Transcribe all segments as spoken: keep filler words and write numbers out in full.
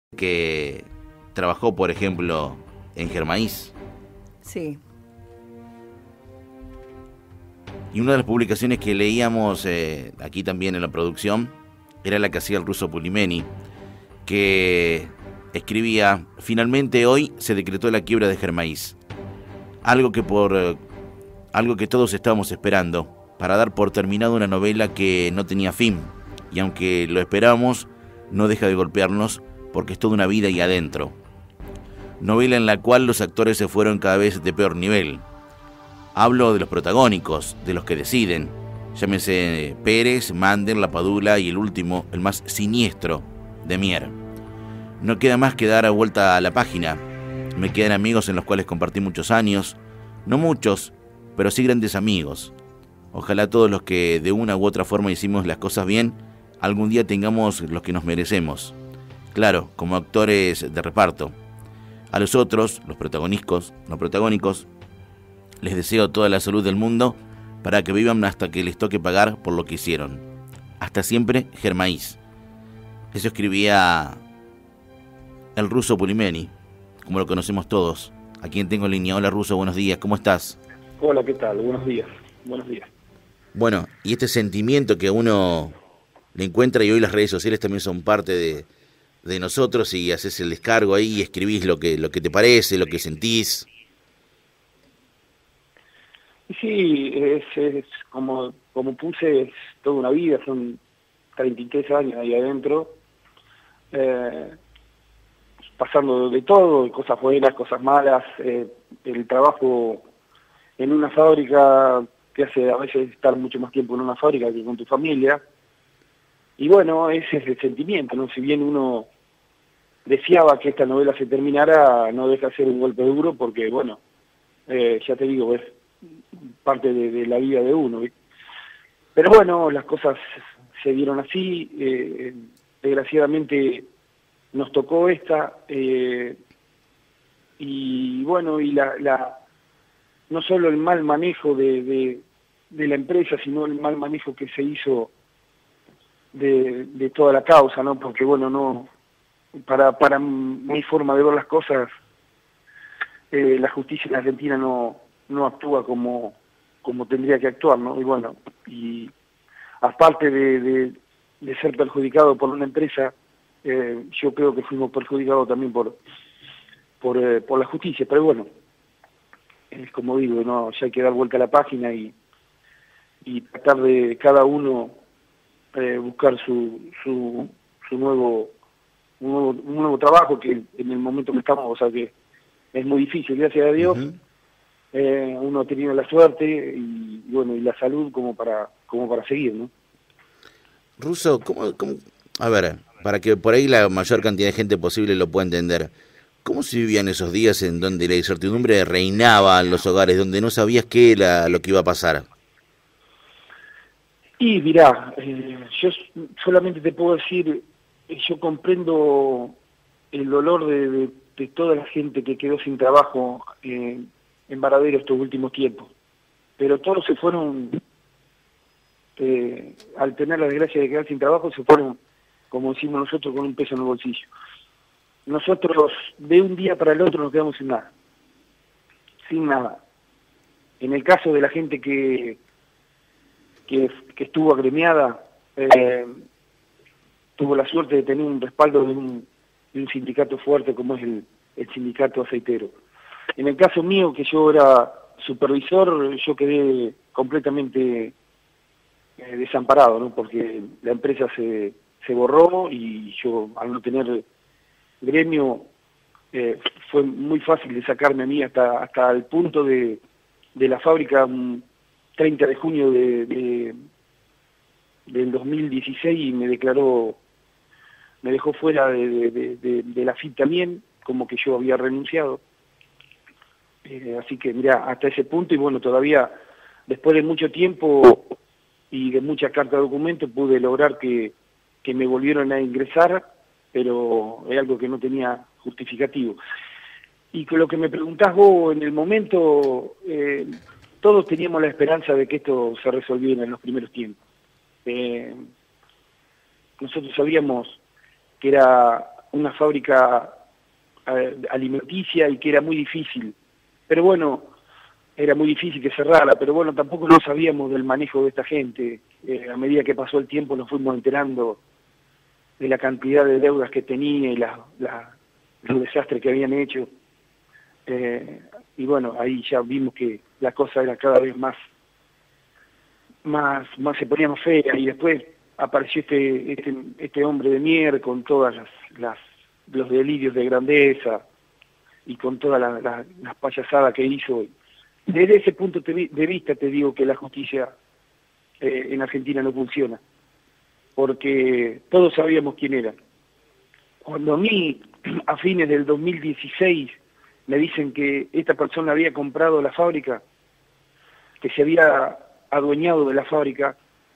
que trabajó, por ejemplo, en Germaís. Sí. Y una de las publicaciones que leíamos eh, aquí también en la producción era la que hacía el ruso Pulimeni, que escribía: finalmente hoy se decretó la quiebra de Germaís. Algo que por eh, algo que todos estábamos esperando, para dar por terminado una novela que no tenía fin, y aunque lo esperábamos, no deja de golpearnos porque es toda una vida ahí adentro. Novela en la cual los actores se fueron cada vez de peor nivel. Hablo de los protagónicos, de los que deciden, llámese Pérez, Mander, La Padula y el último, el más siniestro, de Mier. No queda más que dar a vuelta a la página. Me quedan amigos en los cuales compartí muchos años, no muchos, pero sí grandes amigos. Ojalá todos los que de una u otra forma hicimos las cosas bien, algún día tengamos los que nos merecemos. Claro, como actores de reparto. A los otros, los protagónicos, los protagónicos, les deseo toda la salud del mundo para que vivan hasta que les toque pagar por lo que hicieron. Hasta siempre, Germaís. Eso escribía el ruso Pulimeni, como lo conocemos todos. A quien tengo en línea. Hola, Ruso, buenos días, ¿cómo estás? Hola, ¿qué tal? Buenos días, buenos días. Bueno, y este sentimiento que uno le encuentra, y hoy las redes sociales también son parte de, de nosotros, y haces el descargo ahí y escribís lo que, lo que te parece, lo que sentís. Sí, es, es como, como puse, es toda una vida, son treinta y tres años ahí adentro, eh, pasando de todo, cosas buenas, cosas malas, eh, el trabajo en una fábrica te hace a veces estar mucho más tiempo en una fábrica que con tu familia, y bueno, ese es el sentimiento, ¿no? Si bien uno deseaba que esta novela se terminara, no deja de ser un golpe duro porque, bueno, eh, ya te digo, es parte de, de la vida de uno, ¿sí? Pero bueno, las cosas se dieron así, eh, desgraciadamente nos tocó esta, eh, y bueno, y la, la no solo el mal manejo de, de, de la empresa, sino el mal manejo que se hizo de, de toda la causa, ¿no? Porque bueno, no para, para mi forma de ver las cosas, eh, la justicia en Argentina no no actúa como como tendría que actuar, ¿no? Y bueno, y aparte de, de, de ser perjudicado por una empresa, eh, yo creo que fuimos perjudicados también por por, eh, por la justicia, pero bueno, es como digo, no, ya hay que dar vuelta a la página y y tratar de cada uno eh, buscar su su su nuevo un nuevo un nuevo trabajo, que en el momento que estamos, o sea que es muy difícil, gracias a Dios. Uh-huh. Eh, uno ha tenido la suerte y, y bueno, y la salud como para como para seguir, ¿no? Ruso, ¿cómo, cómo, a ver, para que por ahí la mayor cantidad de gente posible lo pueda entender, ¿cómo se vivían esos días en donde la incertidumbre reinaba en los hogares, donde no sabías qué era lo que iba a pasar? Y mirá, eh, yo solamente te puedo decir, yo comprendo el dolor de, de, de toda la gente que quedó sin trabajo eh, en Varadero estos últimos tiempos, pero todos se fueron, eh, al tener la desgracia de quedar sin trabajo, se fueron, como decimos nosotros, con un peso en el bolsillo. Nosotros de un día para el otro nos quedamos sin nada, sin nada. En el caso de la gente que que, que estuvo agremiada, eh, tuvo la suerte de tener un respaldo de un, de un sindicato fuerte como es el, el sindicato aceitero. En el caso mío, que yo era supervisor, yo quedé completamente eh, desamparado, ¿no? Porque la empresa se, se borró y yo, al no tener gremio, eh, fue muy fácil de sacarme a mí hasta, hasta el punto de, de la fábrica, um, treinta de junio de, de, del dos mil dieciséis, y me declaró, me dejó fuera de, de, de, de, de la F I P también, como que yo había renunciado. Eh, así que mira, hasta ese punto, y bueno, todavía después de mucho tiempo y de muchas cartas de documento pude lograr que, que me volvieron a ingresar, pero es algo que no tenía justificativo. Y con lo que me preguntás vos, en el momento, eh, todos teníamos la esperanza de que esto se resolviera en los primeros tiempos. Eh, nosotros sabíamos que era una fábrica eh, alimenticia y que era muy difícil. Pero bueno, era muy difícil que cerrara, pero bueno, tampoco no sabíamos del manejo de esta gente. Eh, a medida que pasó el tiempo nos fuimos enterando de la cantidad de deudas que tenía y la, la, los desastres que habían hecho. Eh, y bueno, ahí ya vimos que la cosa era cada vez más, más, más se ponía más fea, y después apareció este, este, este hombre de Mier con todas las, las, los delirios de grandeza y con todas las la, las payasadas que hizo. Desde ese punto de vista te digo que la justicia eh, en Argentina no funciona, porque todos sabíamos quién era. Cuando a mí, a fines del dos mil dieciséis, me dicen que esta persona había comprado la fábrica, que se había adueñado de la fábrica,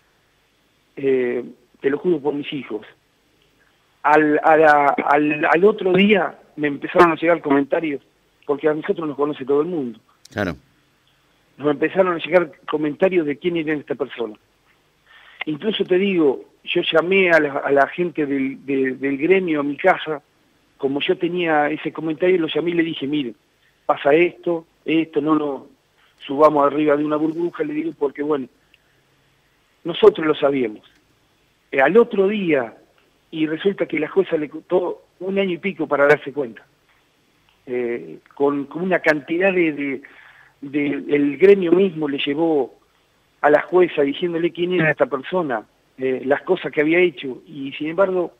eh, te lo juro por mis hijos. Al, a la, al, al otro día me empezaron a llegar comentarios, porque a nosotros nos conoce todo el mundo. Claro. Nos empezaron a llegar comentarios de quién era esta persona. Incluso te digo, yo llamé a la, a la gente del, de, del gremio a mi casa, como yo tenía ese comentario, lo llamé y le dije, mire, pasa esto, esto, no lo subamos arriba de una burbuja, le digo, porque bueno, nosotros lo sabíamos. Eh, al otro día, y resulta que la jueza le costó un año y pico para darse cuenta, eh, con, con una cantidad de, de, de... El gremio mismo le llevó a la jueza diciéndole quién era esta persona, eh, las cosas que había hecho, y sin embargo,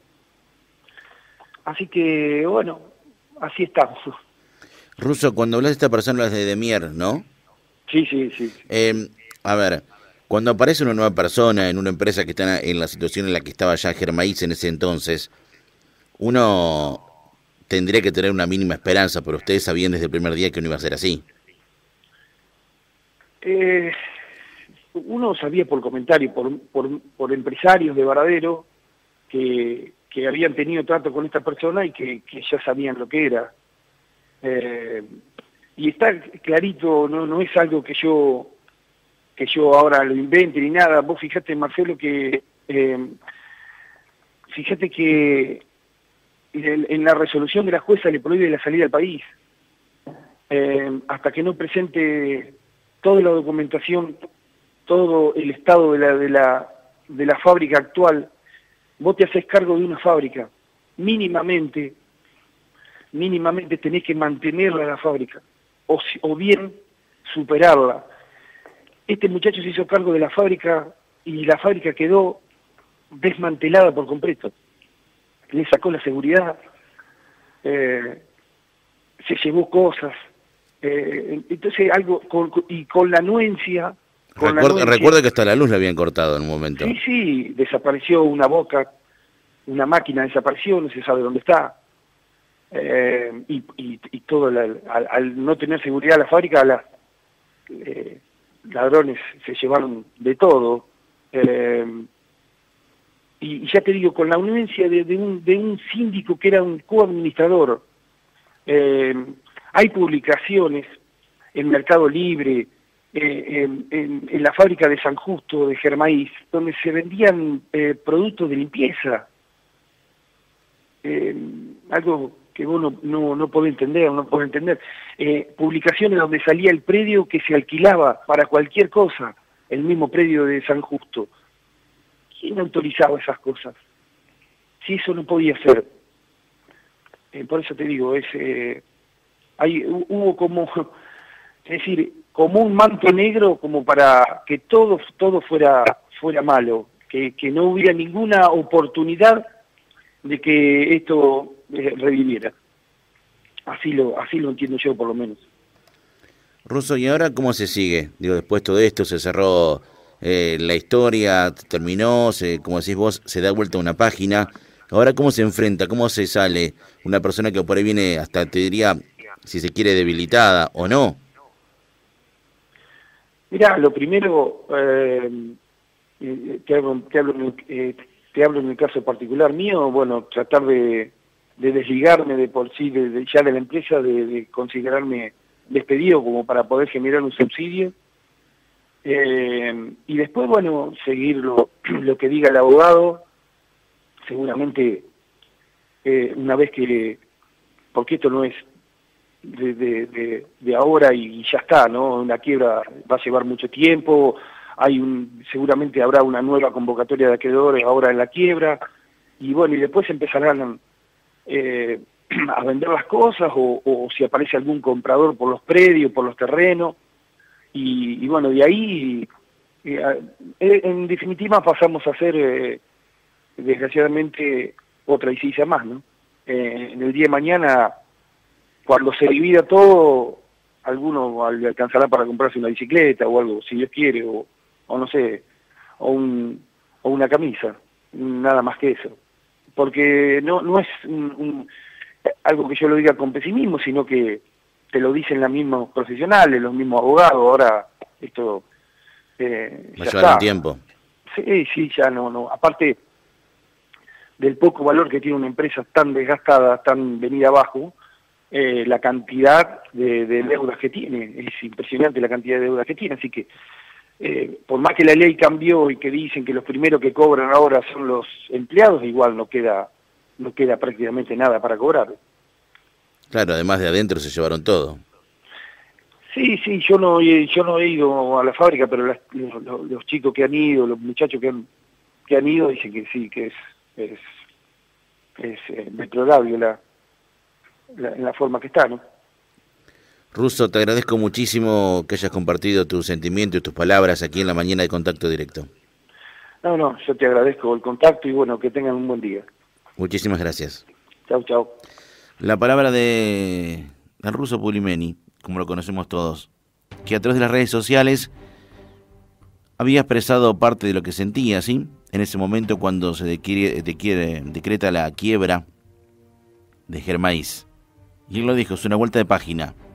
así que, bueno, así estamos. Russo, cuando hablas de esta persona, hablas de Demier, ¿no? Sí, sí, sí. Eh, a ver, cuando aparece una nueva persona en una empresa que está en la situación en la que estaba ya Germaís en ese entonces, uno tendría que tener una mínima esperanza, pero ustedes sabían desde el primer día que no iba a ser así. Eh, uno sabía por comentario, por, por, por empresarios de Varadero, que, que habían tenido trato con esta persona y que, que ya sabían lo que era. Eh, y está clarito, no, no es algo que yo que yo ahora lo invente ni nada. Vos fijate, Marcelo, que eh, fíjate que en, en la resolución de la jueza le prohíbe la salida del país eh, hasta que no presente toda la documentación, todo el estado de la, de la, de la fábrica actual. Vos te haces cargo de una fábrica, mínimamente, mínimamente tenés que mantenerla la fábrica, o, o bien superarla. Este muchacho se hizo cargo de la fábrica y la fábrica quedó desmantelada por completo. Le sacó la seguridad, eh, se llevó cosas, eh, entonces algo, con, y con la anuencia... Con Recuerda, la anuencia, recuerda que hasta la luz le habían cortado en un momento. Sí, sí, desapareció una boca, una máquina desapareció, no se sabe dónde está. Eh, y, y, y todo, la, al, al no tener seguridad la fábrica, los eh, ladrones se llevaron de todo. Eh, y, y ya te digo, con la anuencia de, de, un, de un síndico que era un coadministrador, eh, hay publicaciones en Mercado Libre, Eh, en, en, en la fábrica de San Justo, de Germaís, donde se vendían eh, productos de limpieza. Eh, algo que vos no, no, no podés entender, no podés entender. Eh, publicaciones donde salía el predio que se alquilaba para cualquier cosa, el mismo predio de San Justo. ¿Quién autorizaba esas cosas? Si eso no podía ser. Eh, por eso te digo, es, eh, hay, hubo como... Es decir, como un manto negro como para que todo, todo fuera, fuera malo, que, que no hubiera ninguna oportunidad de que esto eh, reviviera. Así lo, así lo entiendo yo, por lo menos. Russo, ¿y ahora cómo se sigue? Digo, después de todo esto se cerró eh, la historia, terminó, se, como decís vos, se da vuelta una página. Ahora, ¿cómo se enfrenta? ¿Cómo se sale una persona que por ahí viene hasta, te diría, si se quiere, debilitada o no? Mirá, lo primero, eh, te, hablo, te, hablo, eh, te hablo en el caso particular mío, bueno, tratar de, de desligarme de por sí, de, de, ya de la empresa, de, de considerarme despedido como para poder generar un subsidio. Eh, y después, bueno, seguir lo, lo que diga el abogado, seguramente eh, una vez que, porque esto no es de, de, de, de ahora y ya está, ¿no? Una quiebra va a llevar mucho tiempo, hay un, seguramente habrá una nueva convocatoria de acreedores ahora en la quiebra, y bueno, y después empezarán eh, a vender las cosas, o, o si aparece algún comprador por los predios, por los terrenos, y, y bueno, de ahí, eh, en definitiva pasamos a ser, eh, desgraciadamente, otra Isiza más, ¿no? Eh, en el día de mañana, cuando se divida todo, alguno le alcanzará para comprarse una bicicleta o algo, si Dios quiere, o, o no sé, o, un, o una camisa, nada más que eso. Porque no, no es un, un, algo que yo lo diga con pesimismo, sino que te lo dicen los mismos profesionales, los mismos abogados. Ahora esto eh, va a llevar un tiempo. Sí, sí, ya no, no. Aparte del poco valor que tiene una empresa tan desgastada, tan venida abajo, eh, la cantidad de, de deudas que tiene, es impresionante la cantidad de deudas que tiene, así que eh, por más que la ley cambió y que dicen que los primeros que cobran ahora son los empleados, igual no queda, no queda prácticamente nada para cobrar. Claro, además de adentro se llevaron todo. Sí, sí, yo no, yo no he ido a la fábrica, pero las, los, los chicos que han ido, los muchachos que han, que han ido, dicen que sí, que es, es, es eh, deplorable la, la, la forma que está, ¿no? Russo, te agradezco muchísimo que hayas compartido tus sentimientos y tus palabras aquí en la mañana de Contacto Directo. No, no, yo te agradezco el contacto y bueno, que tengan un buen día. Muchísimas gracias. Chau, chau. La palabra de el Russo Pulimeni, como lo conocemos todos, que a través de las redes sociales había expresado parte de lo que sentía, ¿sí? En ese momento cuando se dequiere, dequiere, decreta la quiebra de Germaís. Y él lo dijo, es una vuelta de página.